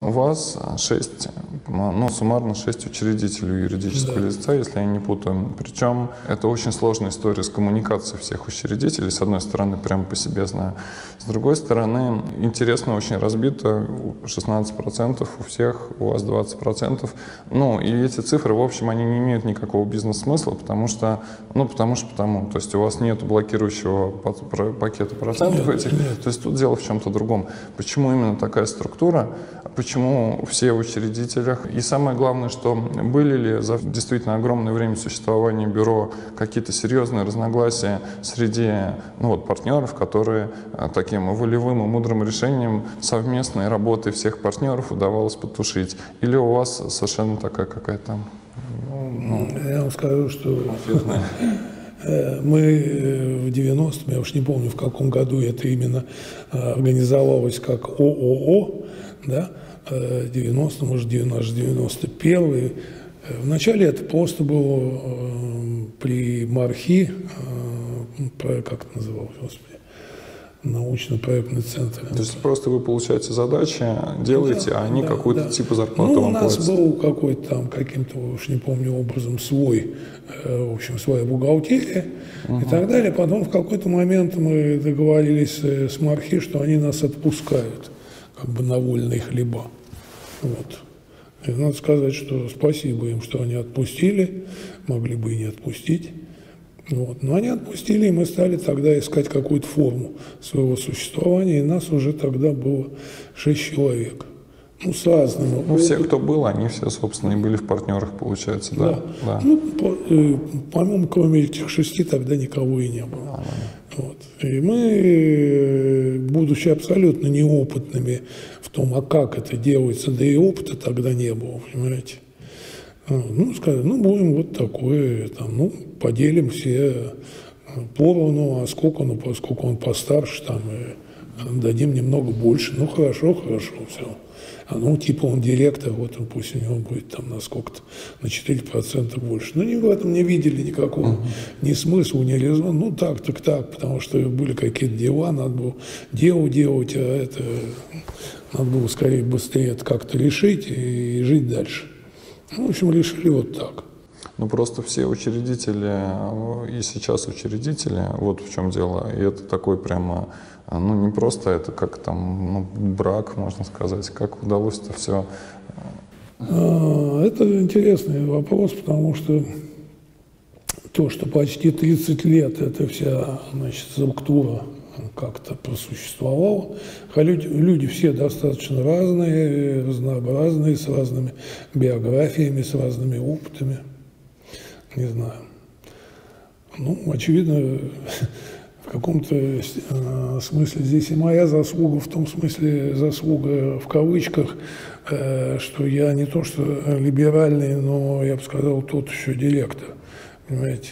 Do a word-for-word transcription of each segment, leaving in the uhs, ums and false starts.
у вас шесть, ну, суммарно шесть учредителей у юридического Да. лица, если я не путаю. Причем это очень сложная история с коммуникацией всех учредителей. С одной стороны, прямо по себе знаю. С другой стороны, интересно очень разбито. шестнадцать процентов у всех, у вас двадцать процентов. Ну, и эти цифры, в общем, они не имеют никакого бизнес-смысла, потому что, ну, потому что потому. То есть у вас нет блокирующего пакета процентов нет, этих. нет. То есть тут дело в чем-то другом. Почему именно такая структура? Почему все в учредителях? И самое главное, что были ли за действительно огромное время существования бюро какие-то серьезные разногласия среди, ну, вот, партнеров, которые таким волевым и мудрым решением совместной работы всех партнеров удавалось потушить? Или у вас совершенно такая какая-то... Ну, я вам скажу, что мы в девяностом, я уж не помню, в каком году это именно организовалось как ООО, да, девяносто, может, девяносто первый. Вначале это просто было при МАРХИ, как это называлось, господи, научно-проектный центр. То есть просто вы получаете задачи, делаете, да, а они да, какую-то да. типа зарплату ну, вам платят? У нас был какой-то там, каким-то, уж не помню, образом свой, в общем, своя бухгалтерия угу. и так далее. Потом в какой-то момент мы договорились с МАРХИ, что они нас отпускают как бы на вольные хлеба. Вот. И надо сказать, что спасибо им, что они отпустили, могли бы и не отпустить. Вот. Но они отпустили, и мы стали тогда искать какую-то форму своего существования, и нас уже тогда было шесть человек. Ну, с разными. Ну, все, кто был, они все, собственно, и были в партнерах, получается, да? Да. да. Ну, по, э, по-моему, кроме этих шести тогда никого и не было. А, да. Вот. И мы, будучи абсолютно неопытными в том, а как это делается, да и опыта тогда не было, понимаете. Ну, сказали, ну, будем вот такое, там, ну, поделим все поровну, а сколько, ну, поскольку он постарше, там, и дадим немного больше. Ну, хорошо, хорошо, все. А ну, типа, он директор, вот он, пусть у него будет там на сколько-то, на четыре процента больше. Ну, ни в этом не видели никакого, uh-huh. ни смысла, ни резона. Ну, так, так, так, потому что были какие-то дела, надо было дело делать, а это надо было скорее быстрее это как-то решить и жить дальше. Ну, в общем, решили вот так. Ну, просто все учредители, и сейчас учредители, вот в чем дело. И это такой прямо, ну, не просто это как там, ну, брак, можно сказать. Как удалось это все? Это интересный вопрос, потому что то, что почти тридцать лет эта вся, значит, структура как-то просуществовала. Люди, люди все достаточно разные, разнообразные, с разными биографиями, с разными опытами. Не знаю. Ну, очевидно, в каком-то э, смысле здесь и моя заслуга, в том смысле заслуга в кавычках, э, что я не то что либеральный, но, я бы сказал, тот еще директор. Понимаете?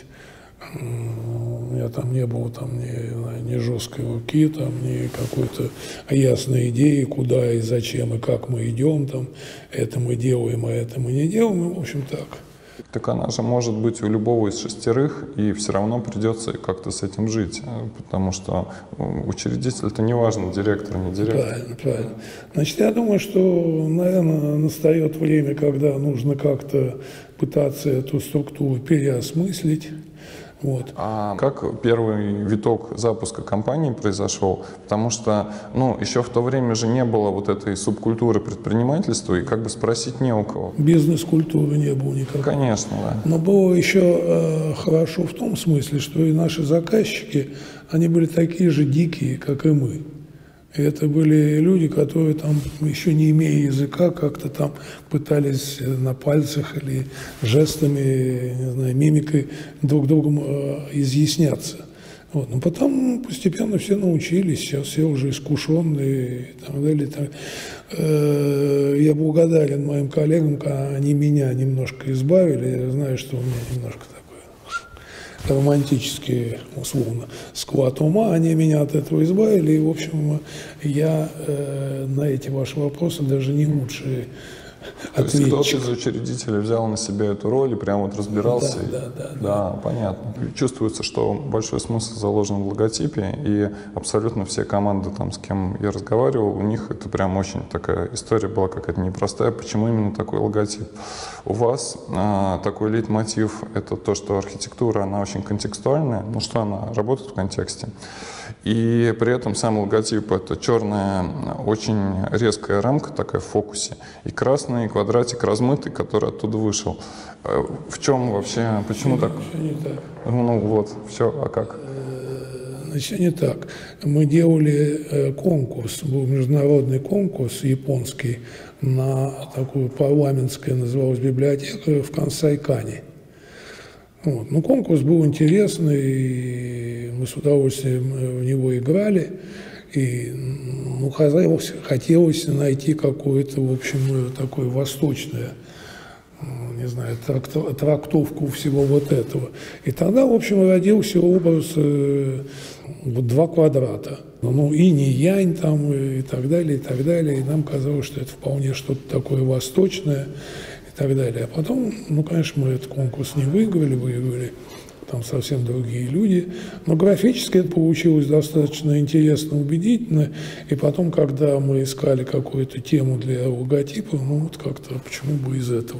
У меня там не было там ни, ни жесткой руки, там, ни какой-то ясной идеи, куда и зачем, и как мы идем, там, это мы делаем, а это мы не делаем, и, в общем, так. Так она же может быть у любого из шестерых, и все равно придется как-то с этим жить, потому что учредитель-то не важно, директор, не директор. Правильно, правильно. Значит, я думаю, что, наверное, настает время, когда нужно как-то пытаться эту структуру переосмыслить. Вот. А как первый виток запуска компании произошел? Потому что, ну, еще в то время же не было вот этой субкультуры предпринимательства, и как бы спросить не у кого. Бизнес-культуры не было никакой. Конечно, да. Но было еще э, хорошо в том смысле, что и наши заказчики, они были такие же дикие, как и мы. И это были люди, которые там, еще не имея языка, как-то там пытались на пальцах или жестами, не знаю, мимикой друг другом э, изъясняться. Вот. Но потом постепенно все научились, сейчас все уже искушенные и так далее. И так. Э, я благодарен моим коллегам, они меня немножко избавили. Я знаю, что у меня немножко романтический, условно, склад ума, они меня от этого избавили, и, в общем, я э, на эти ваши вопросы даже не лучший То есть кто-то из учредителей взял на себя эту роль и прям вот разбирался. Да, и... да, да, да, да. понятно. Чувствуется, что большой смысл заложен в логотипе, и абсолютно все команды, там, с кем я разговаривал, у них это прям очень такая история была какая-то непростая. Почему именно такой логотип? У вас а, такой лейтмотив — это то, что архитектура, она очень контекстуальная, ну что она работает в контексте. И при этом сам логотип — это черная, очень резкая рамка такая в фокусе, и красный квадратик размытый, который оттуда вышел. В чем вообще, почему так? Все не так. Ну вот, все, а как? Значит, не так. Мы делали конкурс, был международный конкурс японский на такую парламентскую, называлась библиотека в Кансайкане. Вот. Ну, конкурс был интересный, и мы с удовольствием в него играли. И ну, хотелось, хотелось найти какое-то, в общем, такое восточное, не знаю, трактовку всего вот этого. И тогда, в общем, родился образ э, вот два квадрата. Ну, инь и янь там и так далее, и так далее. И нам казалось, что это вполне что-то такое восточное и так далее. А потом, ну, конечно, мы этот конкурс не выиграли, выиграли там совсем другие люди. Но графически это получилось достаточно интересно, убедительно. И потом, когда мы искали какую-то тему для логотипа, ну, вот как-то почему бы из этого?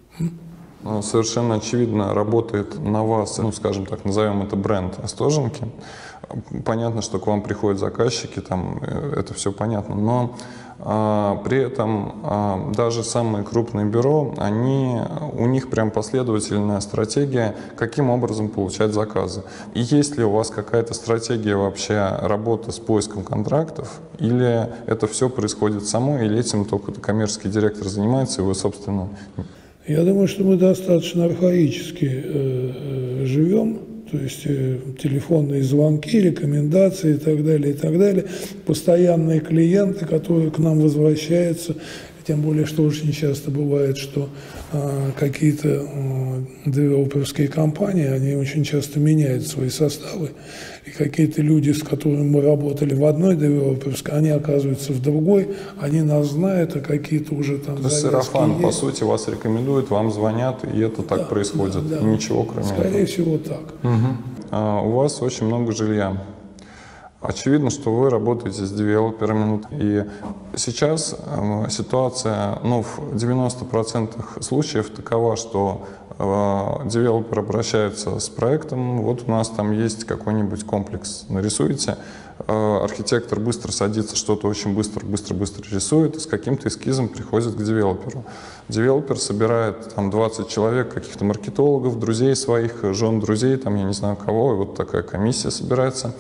Совершенно очевидно работает на вас, ну, скажем так, назовем это бренд Остоженки. Понятно, что к вам приходят заказчики, там это все понятно, но а, при этом а, даже самые крупные бюро, они, у них прям последовательная стратегия, каким образом получать заказы. И есть ли у вас какая-то стратегия вообще работы с поиском контрактов, или это все происходит само, или этим только коммерческий директор занимается, и вы, собственно... Я думаю, что мы достаточно архаически э, э, живем, то есть э, телефонные звонки, рекомендации и так далее, и так далее, постоянные клиенты, которые к нам возвращаются, тем более, что очень часто бывает, что э, какие-то э, девелоперские компании, они очень часто меняют свои составы, и какие-то люди, с которыми мы работали в одной девелоперской, они оказываются в другой, они нас знают, а какие-то уже там... То есть сарафан, есть. По сути, вас рекомендуют, вам звонят, и это так да, происходит, да, и ничего кроме Скорее этого. Скорее всего так. Угу. А, у вас очень много жилья. Очевидно, что вы работаете с девелоперами. И сейчас э, ситуация, ну, в девяноста процентах случаев такова, что э, девелопер обращается с проектом, вот у нас там есть какой-нибудь комплекс, нарисуете. Э, архитектор быстро садится, что-то очень быстро, быстро, быстро рисует, и с каким-то эскизом приходит к девелоперу. Девелопер собирает там двадцать человек, каких-то маркетологов, друзей своих, жен друзей, там я не знаю кого, и вот такая комиссия собирается.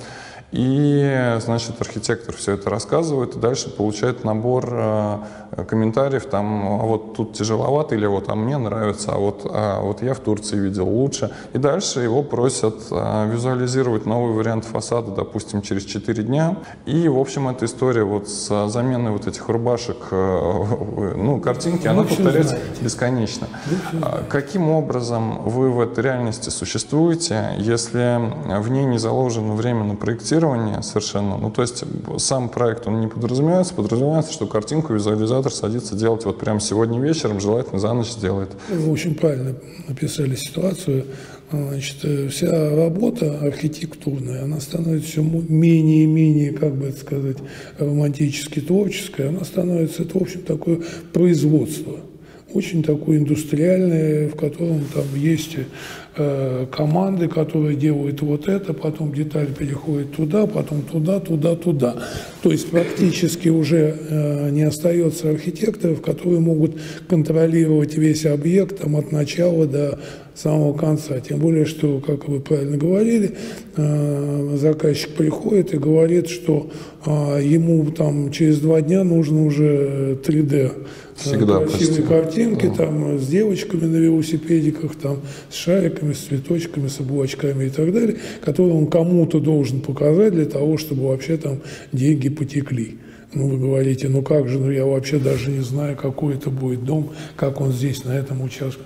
И, значит, архитектор все это рассказывает, и дальше получает набор э, комментариев, там, а вот тут тяжеловато, или вот, а мне нравится, а вот, а вот я в Турции видел лучше. И дальше его просят э, визуализировать новый вариант фасада, допустим, через четыре дня. И, в общем, эта история вот с заменой вот этих рубашек, э, ну, картинки, она повторяется бесконечно. Каким образом вы в этой реальности существуете, если в ней не заложено время на проектирование совершенно? Ну, то есть сам проект, он не подразумевается, подразумевается, что картинку визуализатор садится делать вот прямо сегодня вечером, желательно за ночь сделает. Вы очень правильно написали ситуацию. Значит, вся работа архитектурная, она становится все менее и менее, как бы это сказать, романтически творческой, она становится, это, в общем, такое производство. Очень такое индустриальное, в котором там есть э, команды, которые делают вот это, потом деталь переходит туда, потом туда, туда, туда. То есть практически уже э, не остается архитекторов, которые могут контролировать весь объект там, от начала до самого конца. Тем более, что, как вы правильно говорили, э, заказчик приходит и говорит, что э, ему там через два дня нужно уже три дэ. Всегда красивые картинки, да. Там, с девочками на велосипедиках, там, с шариками, с цветочками, с облачками и так далее, которые он кому-то должен показать для того, чтобы вообще там деньги потекли. Ну, вы говорите, ну как же, ну я вообще даже не знаю, какой это будет дом, как он здесь, на этом участке.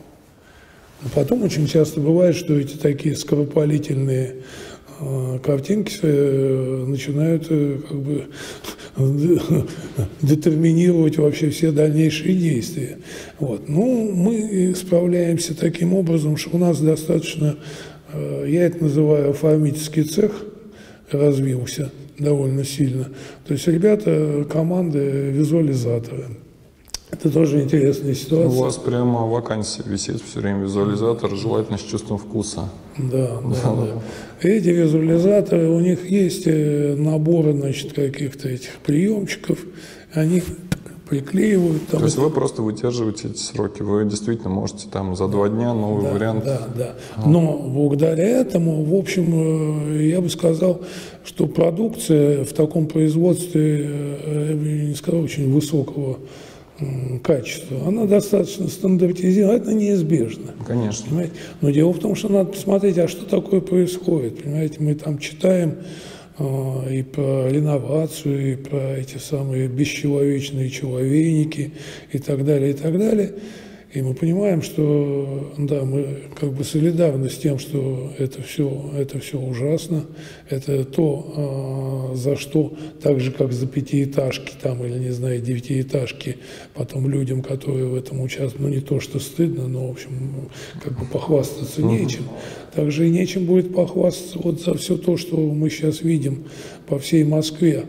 Но потом очень часто бывает, что эти такие скоропалительные э, картинки э, начинают э, как бы детерминировать вообще все дальнейшие действия. Вот. Ну, мы справляемся таким образом, что у нас достаточно, я это называю оформительский цех, развился довольно сильно. То есть ребята, команды, визуализаторы. Это тоже интересная ситуация. У вас прямо вакансия висит все время, визуализатор, желательно с чувством вкуса. Да, да, да. Эти визуализаторы, у них есть наборы, значит, каких-то этих приемчиков, они приклеивают. Там. То есть вы просто выдерживаете эти сроки, вы действительно можете там за два дня новый да, вариант. Да, да. Но благодаря этому, в общем, я бы сказал, что продукция в таком производстве, я бы не сказал, очень высокого качества, она достаточно стандартизирована, это неизбежно. Конечно. Понимаете? Но дело в том, что надо посмотреть, а что такое происходит. Понимаете, мы там читаем э, и про реновацию, и про эти самые бесчеловечные человейники и так далее, и так далее. И мы понимаем, что да, мы как бы солидарны с тем, что это все, это все ужасно. Это то, за что, так же, как за пятиэтажки там, или, не знаю, девятиэтажки, потом людям, которые в этом участвуют, ну, не то, что стыдно, но, в общем, как бы похвастаться нечем. Также и нечем будет похвастаться вот за все то, что мы сейчас видим по всей Москве.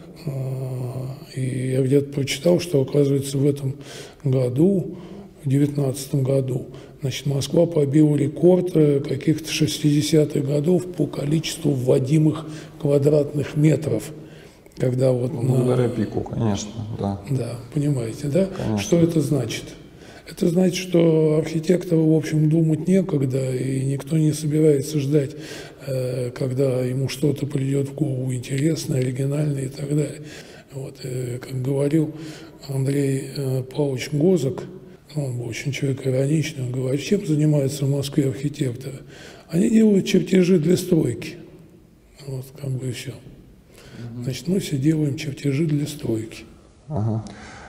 И я где-то прочитал, что, оказывается, в этом году, в две тысячи девятнадцатом году, значит, Москва побила рекорд каких-то шестидесятых годов по количеству вводимых квадратных метров. Когда вот благодаря на... пику, конечно, да. Да, понимаете, да? Конечно. Что это значит? Это значит, что архитектору, в общем, думать некогда, и никто не собирается ждать, когда ему что-то придет в голову интересное, оригинальное и так далее. Вот, как говорил Андрей Павлович Гозак, он был очень человек ироничный, он говорит, чем занимаются в Москве архитекторы? Они делают чертежи для стройки. Вот, как бы и все. Значит, мы все делаем чертежи для стройки. Ага.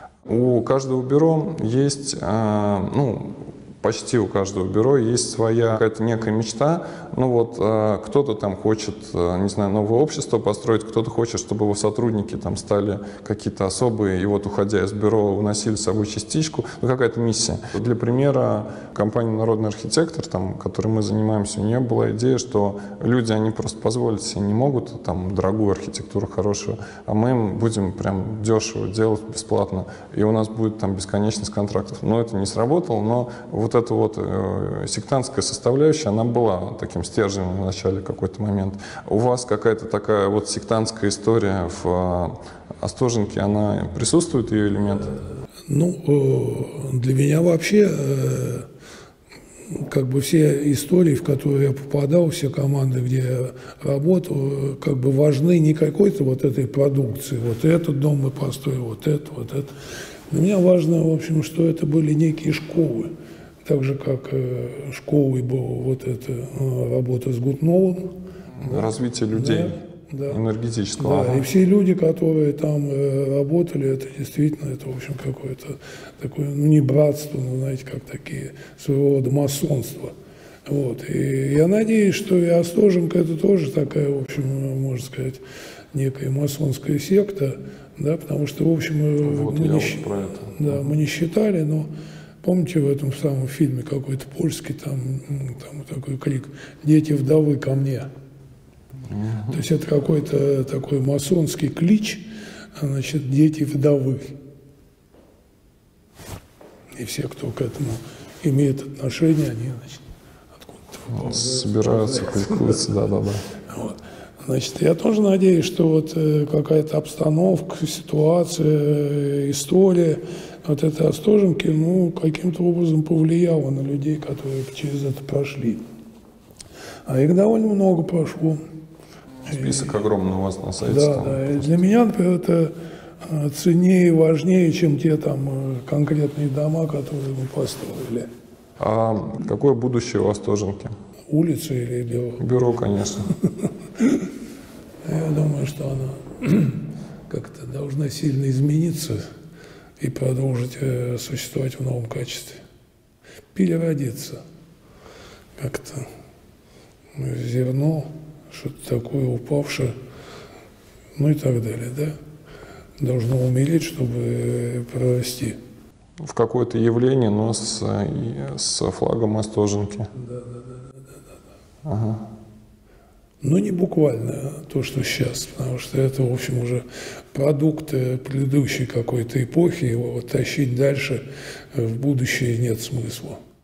У каждого бюро есть, ну, почти у каждого бюро есть своя какая-то некая мечта. Ну вот кто-то там хочет, не знаю, новое общество построить, кто-то хочет, чтобы его сотрудники там стали какие-то особые, и вот, уходя из бюро, уносили с собой частичку. Ну, какая-то миссия. Для примера, компания «Народный архитектор», там, которой мы занимаемся, у нее была идея, что люди, они просто позволить себе не могут там дорогую архитектуру, хорошую, а мы им будем прям дешево делать, бесплатно, и у нас будет там бесконечность контрактов. Но это не сработало, но вот эта вот э, сектантская составляющая, она была таким стержнем в начале какой-то момент. У вас какая-то такая вот сектантская история в э, Остоженке, она присутствует, ее элемент? Ну, э, для меня вообще э, как бы все истории, в которые я попадал, все команды, где я работал, как бы важны не какой-то вот этой продукции. Вот этот дом мы построили, вот это, вот это. Для меня важно, в общем, что это были некие школы. Так же, как э, школой была вот эта э, работа с Гутновым. Развитие людей, да, да. энергетического. Да, ага. И все люди, которые там э, работали, это действительно, это, в общем, какое-то такое, ну, не братство, но, знаете, как такие, своего рода масонство. Вот. И я надеюсь, что и Остоженка это тоже такая, в общем, можно сказать, некая масонская секта, да, потому что, в общем, вот мы, не, вот про это. Да, мы не считали, но помните, в этом самом фильме какой-то польский, там, там такой крик «Дети вдовы ко мне». Uh-huh. То есть это какой-то такой масонский клич, значит, «Дети вдовы». И все, кто к этому имеет отношение, они, значит, откуда-то собираются, кликуются, да-да-да. Вот. Значит, я тоже надеюсь, что вот какая-то обстановка, ситуация, история вот этой Остоженки, ну, каким-то образом повлияла на людей, которые через это прошли. А их довольно много прошло. Список и, огромный у вас на сайте. Да, там, да. И для меня, например, это ценнее и важнее, чем те там конкретные дома, которые мы построили. А какое будущее у Остоженки? Улица или бюро? Бюро, конечно. Я думаю, что она как-то должна сильно измениться и продолжить существовать в новом качестве. Переродиться. Как-то зерно, что-то такое упавшее, ну и так далее, да? должно умереть, чтобы прорасти. В какое-то явление, но с, с флагом Остоженки. Да, да, да, да, да, да. Ага. Но не буквально то, что сейчас, потому что это, в общем, уже продукт предыдущей какой-то эпохи, его тащить дальше в будущее нет смысла.